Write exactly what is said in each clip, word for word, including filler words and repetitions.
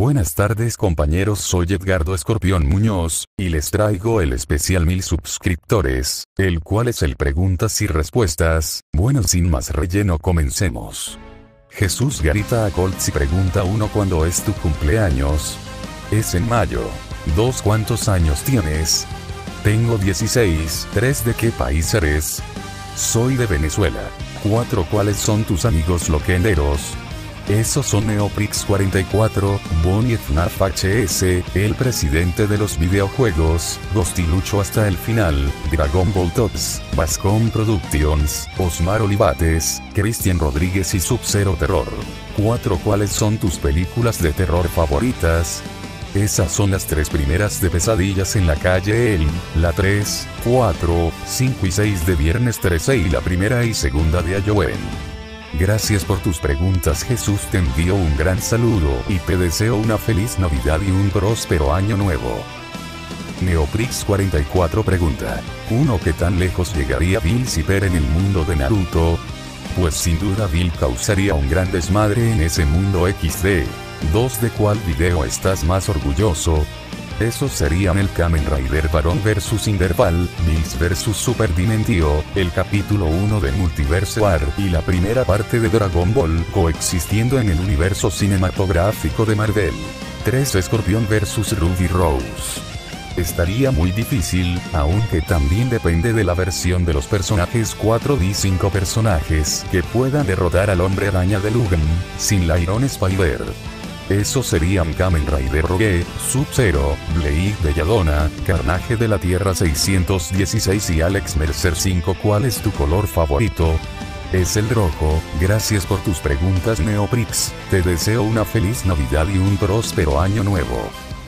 Buenas tardes compañeros, soy Edgardo Escorpión Muñoz, y les traigo el especial mil suscriptores, el cual es el preguntas y respuestas. Bueno, sin más relleno, comencemos. Jesús Garita a Colts y pregunta uno: ¿cuándo es tu cumpleaños? Es en mayo. dos ¿Cuántos años tienes? Tengo dieciséis. tres ¿De qué país eres? Soy de Venezuela. cuatro ¿Cuáles son tus amigos loquenderos? Esos son Neoprix cuarenta y cuatro, Bonnie F N A F H S, el presidente de los videojuegos, Gostilucho hasta el final, Dragon Ball Tots, Bascom Productions, Osmar Olivates, Cristian Rodríguez y Sub-Zero Terror. cuatro ¿Cuáles son tus películas de terror favoritas? Esas son las tres primeras de Pesadillas en la calle Elm, la tres, cuatro, cinco y seis de Viernes trece y la primera y segunda de Halloween. Gracias por tus preguntas Jesús, te envío un gran saludo y te deseo una feliz Navidad y un próspero año nuevo. Neoprix cuarenta y cuatro pregunta: uno ¿Qué tan lejos llegaría Bill Cipher en el mundo de Naruto? Pues sin duda Bill causaría un gran desmadre en ese mundo equis de. dos ¿De cuál video estás más orgulloso? Esos serían el Kamen Rider Barón versus Interval, Bills versus Super Dimentio, el capítulo uno de Multiverse War y la primera parte de Dragon Ball coexistiendo en el universo cinematográfico de Marvel. tres Escorpión versus Ruby Rose. Estaría muy difícil, aunque también depende de la versión de los personajes. cuatro D cinco personajes que puedan derrotar al Hombre Araña de Logan, sin la Iron Spider. Esos serían Kamen Rider Rogue, Sub-Zero, Blade Belladonna, Carnage de la Tierra seiscientos dieciséis y Alex Mercer cinco ¿Cuál es tu color favorito? Es el rojo. Gracias por tus preguntas Neoprix, te deseo una feliz Navidad y un próspero año nuevo.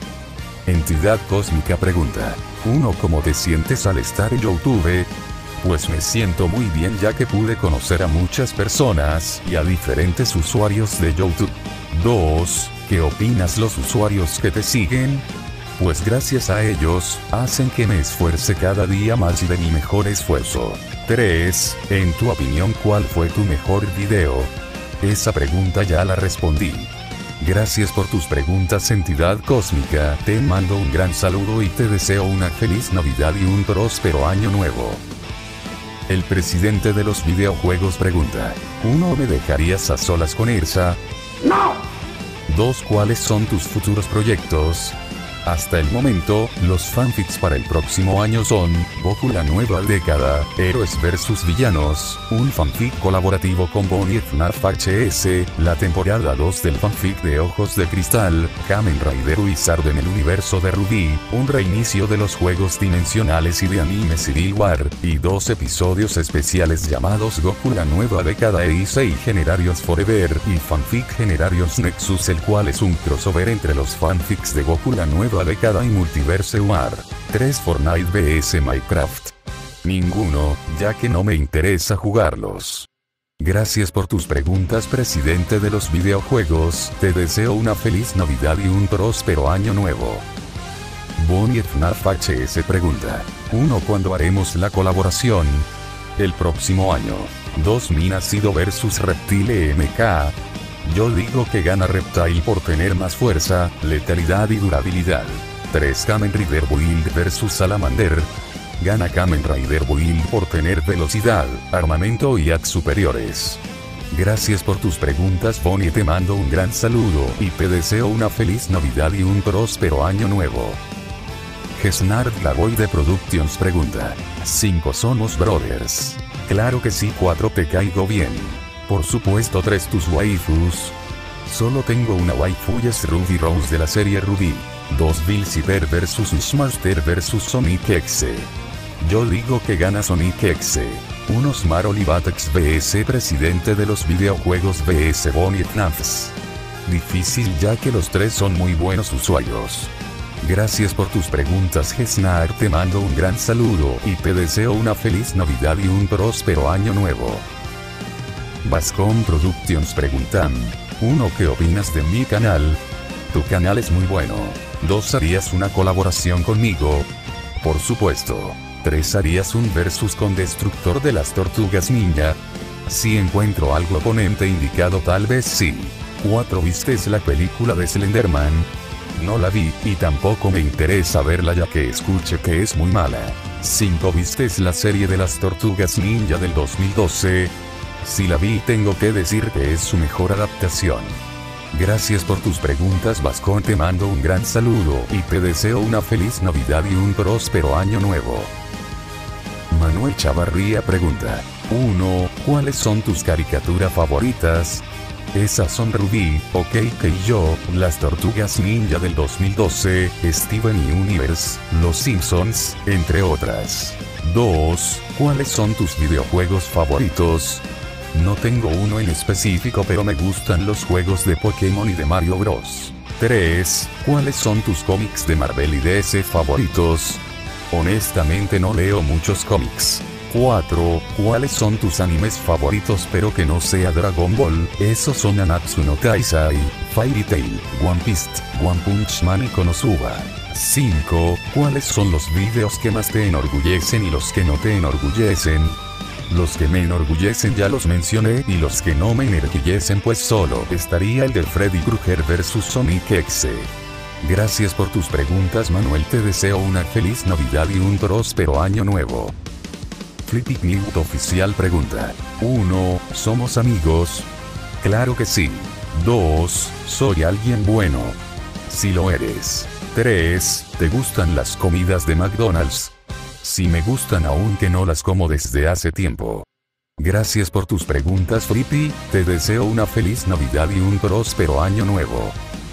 Entidad Cósmica pregunta: uno ¿Cómo te sientes al estar en YouTube? Pues me siento muy bien ya que pude conocer a muchas personas y a diferentes usuarios de YouTube. dos ¿Qué opinas los usuarios que te siguen? Pues gracias a ellos, hacen que me esfuerce cada día más y de mi mejor esfuerzo. tres En tu opinión, ¿cuál fue tu mejor video? Esa pregunta ya la respondí. Gracias por tus preguntas Entidad Cósmica, te mando un gran saludo y te deseo una feliz Navidad y un próspero año nuevo. El presidente de los videojuegos pregunta: uno ¿Me dejarías a solas con Ersa? ¡No! dos ¿Cuáles son tus futuros proyectos? Hasta el momento, los fanfics para el próximo año son Goku la nueva década, Héroes versus Villanos, un fanfic colaborativo con Bonnie F N A F H S, la temporada dos del fanfic de Ojos de Cristal, Kamen Rider Wizard en el universo de Ruby, un reinicio de los juegos dimensionales y de anime Civil War, y dos episodios especiales llamados Goku la nueva década e Issei Generarios Forever y fanfic Generarios Nexus, el cual es un crossover entre los fanfics de Goku la nueva década y Multiverse War. tres Fortnite vs Minecraft. Ninguno, ya que no me interesa jugarlos. Gracias por tus preguntas presidente de los videojuegos, te deseo una feliz Navidad y un próspero año nuevo. Bonnie F N A F H S pregunta: uno ¿Cuándo haremos la colaboración? El próximo año. dos Minacido versus Reptile M K. Yo digo que gana Reptile por tener más fuerza, letalidad y durabilidad. tres Kamen Rider Build versus Salamander. Gana Kamen Rider Build por tener velocidad, armamento y hacks superiores. Gracias por tus preguntas Bonnie, te mando un gran saludo y te deseo una feliz Navidad y un próspero año nuevo. Gesnard Lagoy de Productions pregunta: cinco ¿Somos brothers? Claro que sí. cuatro ¿Te caigo bien? Por supuesto. tres ¿Tus waifus? Solo tengo una waifu y es Ruby Rose de la serie Ruby. dos Bill Cipher versus Smashster versus Sonic X. Yo digo que gana Sonic X. uno Osmar Olivatex vs presidente de los videojuegos vs Bonnie F N A F S. Difícil ya que los tres son muy buenos usuarios. Gracias por tus preguntas Gesnar, te mando un gran saludo y te deseo una feliz Navidad y un próspero año nuevo. Bascom Productions preguntan: uno ¿Qué opinas de mi canal? Tu canal es muy bueno. dos ¿Harías una colaboración conmigo? Por supuesto. tres ¿Harías un versus con Destructor de las Tortugas Ninja? Si encuentro algo oponente indicado tal vez sí. cuatro ¿Vistes la película de Slenderman? No la vi, y tampoco me interesa verla ya que escuché que es muy mala. cinco ¿Vistes la serie de las Tortugas Ninja del dos mil doce? Si la vi, tengo que decir que es su mejor adaptación. Gracias por tus preguntas, Vascón. Te mando un gran saludo y te deseo una feliz Navidad y un próspero año nuevo. Manuel Chavarría pregunta: uno ¿Cuáles son tus caricaturas favoritas? Esas son Ruby, OK y yo, las Tortugas Ninja del dos mil doce, Steven Universe, Los Simpsons, entre otras. dos ¿Cuáles son tus videojuegos favoritos? No tengo uno en específico, pero me gustan los juegos de Pokémon y de Mario Bros. tres ¿Cuáles son tus cómics de Marvel y D C favoritos? Honestamente no leo muchos cómics. cuatro ¿Cuáles son tus animes favoritos pero que no sea Dragon Ball? Esos son Nanatsu no Taizai, Fairy Tail, One Piece, One Punch Man y Konosuba. cinco ¿Cuáles son los videos que más te enorgullecen y los que no te enorgullecen? Los que me enorgullecen ya los mencioné, y los que no me enorgullecen pues solo estaría el de Freddy Krueger versus Sonic X. Gracias por tus preguntas, Manuel. Te deseo una feliz Navidad y un próspero año nuevo. Flippy Newt Oficial pregunta: uno ¿Somos amigos? Claro que sí. dos ¿Soy alguien bueno? Si lo eres. tres ¿Te gustan las comidas de McDonald's? Si me gustan, aunque no las como desde hace tiempo. Gracias por tus preguntas, Flippy. Te deseo una feliz Navidad y un próspero año nuevo.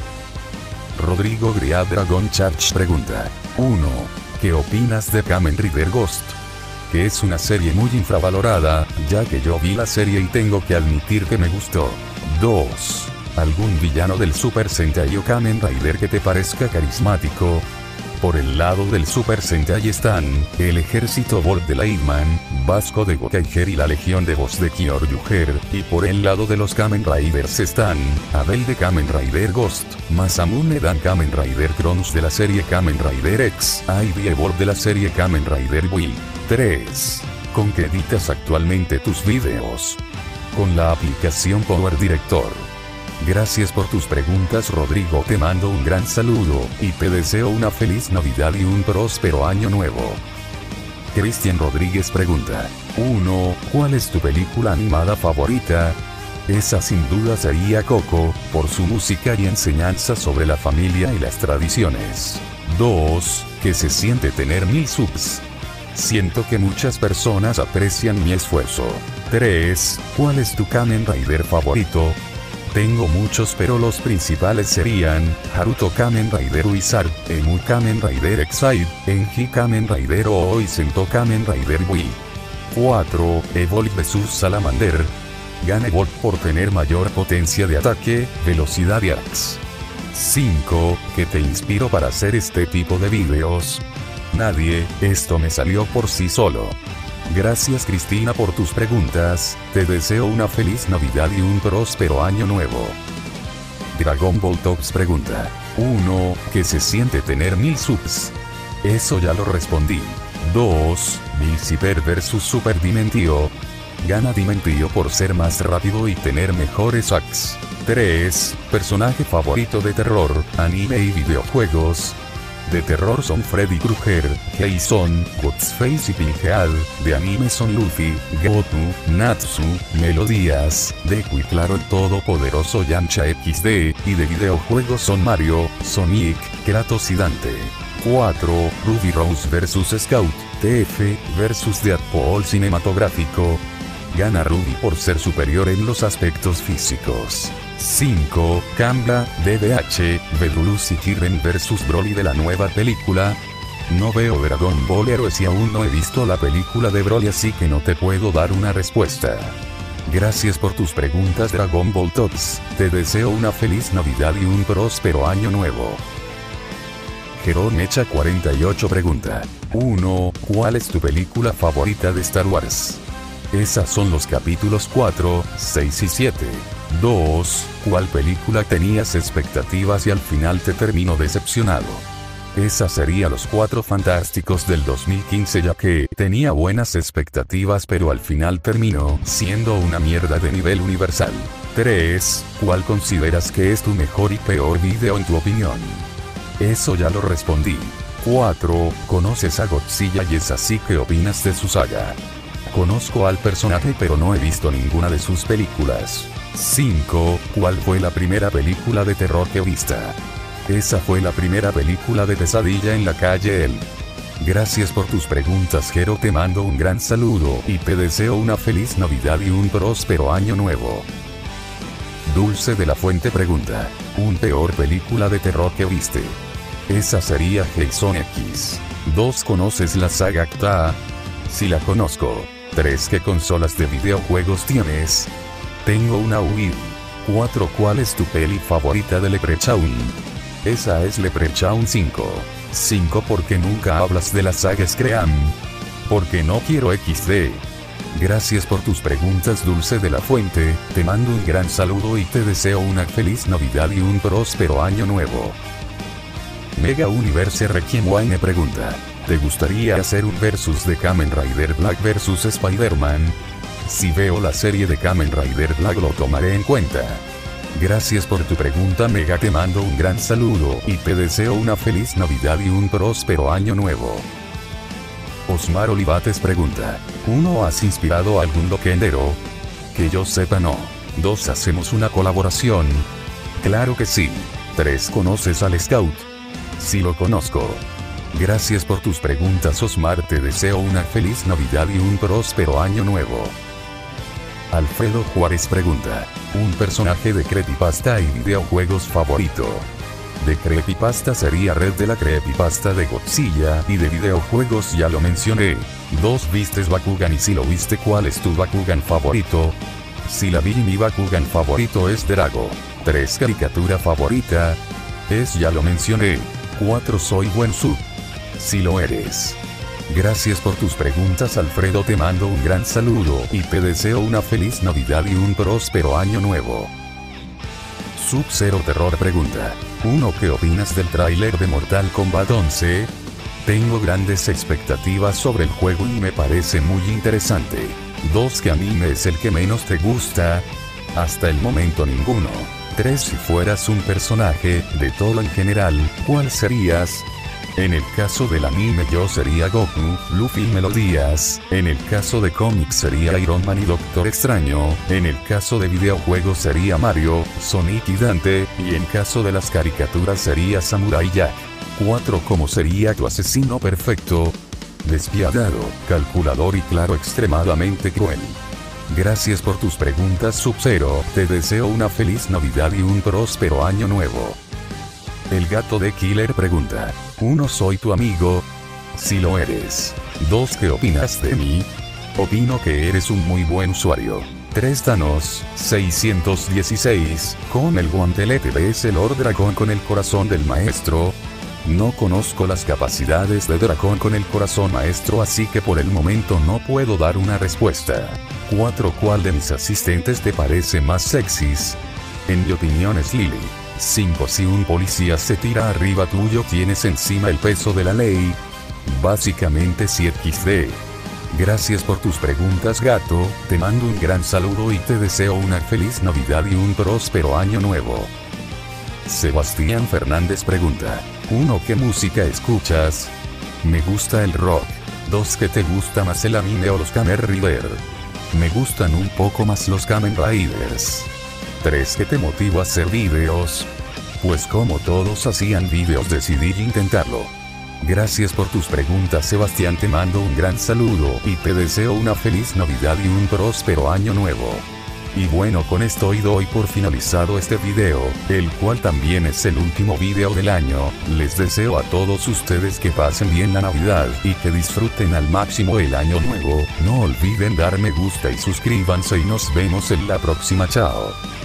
Rodrigo Gria Dragon Charge pregunta: uno ¿Qué opinas de Kamen Rider Ghost? Que es una serie muy infravalorada, ya que yo vi la serie y tengo que admitir que me gustó. dos ¿Algún villano del Super Sentai o Kamen Rider que te parezca carismático? Por el lado del Super Sentai están el Ejército Volt de Lightman, Vasco de Gokaiger y la Legión de Voz de Kyoryuger, y por el lado de los Kamen Riders están Abel de Kamen Rider Ghost, Masamune Dan Kamen Rider Kronos de la serie Kamen Rider X, Ivy Evolve de la serie Kamen Rider Will. tres ¿Con qué editas actualmente tus videos? Con la aplicación Power Director. Gracias por tus preguntas, Rodrigo. Te mando un gran saludo, y te deseo una feliz Navidad y un próspero año nuevo. Cristian Rodríguez pregunta: uno ¿Cuál es tu película animada favorita? Esa sin duda sería Coco, por su música y enseñanza sobre la familia y las tradiciones. dos ¿Qué se siente tener mil subs? Siento que muchas personas aprecian mi esfuerzo. tres ¿Cuál es tu Kamen Rider favorito? Tengo muchos, pero los principales serían Haruto Kamen Rider Wizard, Emu Kamen Rider Exile, Enji Kamen Rider O y Sento Kamen Rider Wii. cuatro Evolve versus Salamander. Gana Evolve por tener mayor potencia de ataque, velocidad y axe. cinco ¿Qué te inspiró para hacer este tipo de videos? Nadie, esto me salió por sí solo. Gracias, Cristina, por tus preguntas. Te deseo una feliz Navidad y un próspero año nuevo. Dragon Ball Tops pregunta: uno ¿Qué se siente tener mil subs? Eso ya lo respondí. dos Mil Cyber versus Super Dimentio. Gana Dimentio por ser más rápido y tener mejores hacks. tres Personaje favorito de terror, anime y videojuegos. De terror son Freddy Krueger, Jason, Ghostface y Pinhead. De anime son Luffy, Goku, Natsu, Melodías, Deku y claro el todopoderoso Yamcha equis de, y de videojuegos son Mario, Sonic, Kratos y Dante. cuatro Ruby Rose versus Scout, T F versus Deadpool cinematográfico. Gana Ruby por ser superior en los aspectos físicos. cinco Kambla, D B H, Vedulus y Jiren versus Broly de la nueva película. No veo Dragon Ball Heroes y aún no he visto la película de Broly, así que no te puedo dar una respuesta. Gracias por tus preguntas, Dragon Ball Tots. Te deseo una feliz Navidad y un próspero año nuevo. Jerón Mecha cuarenta y ocho pregunta: uno ¿Cuál es tu película favorita de Star Wars? Esas son los capítulos cuatro, seis y siete. dos ¿Cuál película tenías expectativas y al final te terminó decepcionado? Esa sería Los Cuatro Fantásticos del dos mil quince, ya que tenía buenas expectativas pero al final terminó siendo una mierda de nivel universal. tres. ¿Cuál consideras que es tu mejor y peor video en tu opinión? Eso ya lo respondí. cuatro. ¿Conoces a Godzilla y es así que opinas de su saga? Conozco al personaje pero no he visto ninguna de sus películas. cinco. ¿Cuál fue la primera película de terror que viste? Esa fue la primera película de Pesadilla en la calle El. Gracias por tus preguntas, Jero, te mando un gran saludo y te deseo una feliz Navidad y un próspero año nuevo. Dulce de la Fuente pregunta, ¿un peor película de terror que viste? Esa sería Jason X. dos. ¿Conoces la saga C T A? Sí la conozco. tres. ¿Qué consolas de videojuegos tienes? Tengo una Wii. cuatro. ¿Cuál es tu peli favorita de Leprechaun? Esa es Leprechaun cinco. cinco. ¿Por qué nunca hablas de la saga Scream? Porque no quiero equis de. Gracias por tus preguntas, Dulce de la Fuente, te mando un gran saludo y te deseo una feliz Navidad y un próspero año nuevo. Mega Universe Requiem Wine pregunta, ¿te gustaría hacer un versus de Kamen Rider Black versus Spider-Man? Si veo la serie de Kamen Rider Black lo tomaré en cuenta. Gracias por tu pregunta, Mega, te mando un gran saludo y te deseo una feliz Navidad y un próspero año nuevo. Osmar Olivates pregunta, uno. ¿Has inspirado a algún loquendero? Que yo sepa no. dos. ¿Hacemos una colaboración? Claro que sí. tres. ¿Conoces al Scout? Sí lo conozco. Gracias por tus preguntas, Osmar, te deseo una feliz Navidad y un próspero año nuevo. Alfredo Juárez pregunta, un personaje de creepypasta y videojuegos favorito. De creepypasta sería Red de la creepypasta de Godzilla y de videojuegos ya lo mencioné. dos. ¿Vistes Bakugan y si lo viste cuál es tu Bakugan favorito? Si la vi, mi Bakugan favorito es Drago. tres. ¿Caricatura favorita? Es ya lo mencioné. cuatro. ¿Soy buen sub? Si lo eres. Gracias por tus preguntas, Alfredo, te mando un gran saludo y te deseo una feliz Navidad y un próspero año nuevo. Sub-Zero Terror pregunta, uno. ¿Qué opinas del tráiler de Mortal Kombat once? Tengo grandes expectativas sobre el juego y me parece muy interesante. dos. ¿Qué anime es el que menos te gusta? Hasta el momento ninguno. tres. Si fueras un personaje de todo en general, ¿cuál serías? En el caso del anime yo sería Goku, Luffy y Melodías. En el caso de cómics sería Iron Man y Doctor Extraño. En el caso de videojuegos sería Mario, Sonic y Dante. Y en caso de las caricaturas sería Samurai Jack. cuatro. ¿Cómo sería tu asesino perfecto? Despiadado, calculador y claro, extremadamente cruel. Gracias por tus preguntas, Sub-Zero, te deseo una feliz Navidad y un próspero año nuevo. El gato de Killer pregunta, uno. ¿Soy tu amigo? Si lo eres. dos. ¿Qué opinas de mí? Opino que eres un muy buen usuario. tres. Thanos, seiscientos dieciséis, con el guantelete ves el Lord Dragón con el corazón del maestro. No conozco las capacidades de Dragón con el corazón maestro, así que por el momento no puedo dar una respuesta. cuatro. ¿Cuál de mis asistentes te parece más sexys? En mi opinión es Lily. cinco. Si un policía se tira arriba tuyo, tienes encima el peso de la ley. Básicamente si equis de. Gracias por tus preguntas, gato, te mando un gran saludo y te deseo una feliz Navidad y un próspero año nuevo. Sebastián Fernández pregunta, uno. ¿Qué música escuchas? Me gusta el rock. dos. ¿Qué te gusta más, el anime o los Kamen Rider? Me gustan un poco más los Kamen Riders. tres. ¿Qué te motiva a hacer videos? Pues como todos hacían videos decidí intentarlo. Gracias por tus preguntas, Sebastián, te mando un gran saludo y te deseo una feliz Navidad y un próspero año nuevo. Y bueno, con esto doy por finalizado este video, el cual también es el último video del año. Les deseo a todos ustedes que pasen bien la Navidad y que disfruten al máximo el año nuevo. No olviden dar me gusta y suscríbanse y nos vemos en la próxima. Chao.